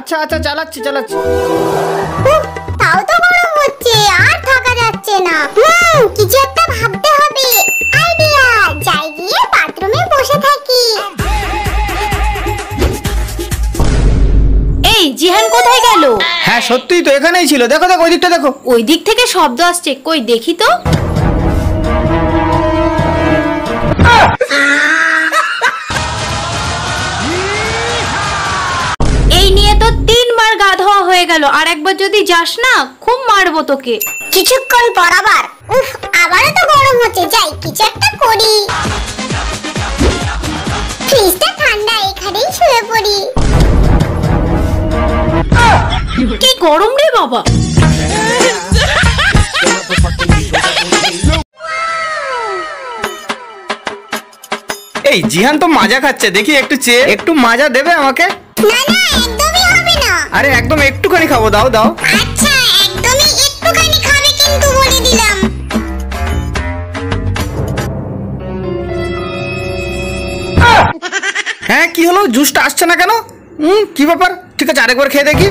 আচ্ছা আচ্ছা চালাচ্ছি চালাচ্ছি। তাও তো গরম হচ্ছে, আর থাকা যাচ্ছে না। কিছু একটা ভাবতে হবে। আইডিয়া, যাই গিয়ে বাথরুমে বসে থাকি। এই জিহান কোথায় গেল? হ্যাঁ সত্যিই তো এখানেই ছিল, দেখো দেখো ওই দিকটা দেখো। ওই দিক থেকে শব্দ আসছে, কই দেখি তো। এই নিয়ে তো 3 বার গা ধোয়া হয়ে গেল, আর একবার যদি যাস না খুব মারবো তোকে। কিছুক্ষণ পর আবার। উফ, আবারও তো গরম হচ্ছে, যাই কিছু একটা করি। ফ্রিজটা ঠান্ডা, এখানেই শুয়ে পড়ি। কি গরম রে বাবা। এই জিহান তো মাজা খাচ্ছে, দেখি একটু চেয়ে একটু মাজা দেবে আমাকে? না না, একদমই হবে না। আরে একদম একটুখানি খাবো, দাও দাও। আচ্ছা, একদমই একটুখানি খাবে কিন্তু, বলে দিলাম। হ্যাঁ কি হলো, জুসটা আসছে না কেন? কি ব্যাপার? ঠিক আছে আরেকবার খেয়ে দেখি।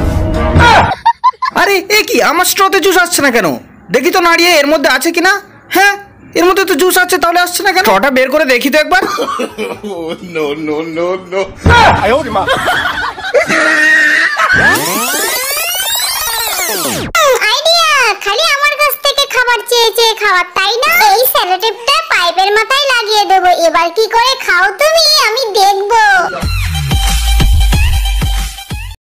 আরে এ কি, আমার স্ট্রতে জুস আসছে না কেন? দেখি তো নাড়িয়ে এর মধ্যে আছে কিনা। হ্যাঁ এর মধ্যে তো জুস আছে, তাহলে আসছে না কেন? স্ট্রটা বের করে দেখি তো একবার। No no no no. Idea, খালি আমার কাছ থেকে খাবার চেয়ে চেয়ে খাওয়ার, তাই না? এই সেলোটেপটা পাইপের মাথায় লাগিয়ে দেবো। এবার কি করে খাও তুমি, আমি দেখবো।